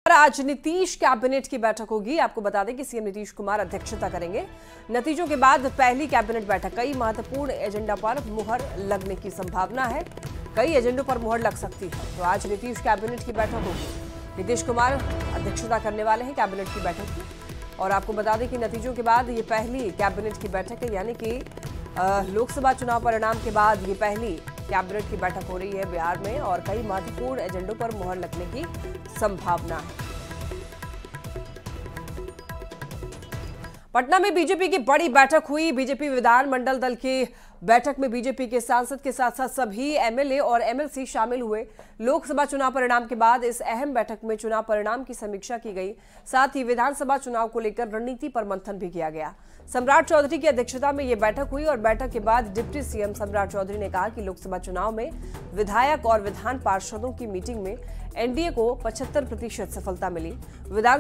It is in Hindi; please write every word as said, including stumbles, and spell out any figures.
आज नीतीश कैबिनेट की बैठक होगी। आपको बता दें कि सीएम नीतीश कुमार अध्यक्षता करेंगे। नतीजों के बाद पहली कैबिनेट बैठक, कई महत्वपूर्ण एजेंडा पर मुहर लगने की संभावना है। कई एजेंडों पर मुहर लग सकती है। तो आज नीतीश कैबिनेट की बैठक होगी। नीतीश कुमार अध्यक्षता करने वाले हैं कैबिनेट की बैठक की। और आपको बता दें कि नतीजों के बाद ये पहली कैबिनेट की बैठक है, यानी कि लोकसभा चुनाव परिणाम के बाद ये पहली कैबिनेट की बैठक हो रही है बिहार में और कई महत्वपूर्ण एजेंडों पर मुहर लगने की संभावना है। पटना में बीजेपी की बड़ी बैठक हुई। बीजेपी विधानमंडल दल की बैठक में बीजेपी के सांसद के साथ साथ सभी एमएलए और एमएलसी शामिल हुए। लोकसभा चुनाव परिणाम के बाद इस अहम बैठक में चुनाव परिणाम की समीक्षा की गई। साथ ही विधानसभा चुनाव को लेकर रणनीति पर मंथन भी किया गया। सम्राट चौधरी की अध्यक्षता में यह बैठक हुई और बैठक के बाद डिप्टी सीएम सम्राट चौधरी ने कहा कि लोकसभा चुनाव में विधायक और विधान पार्षदों की मीटिंग में एनडीए को पचहत्तर प्रतिशत सफलता मिली। विधान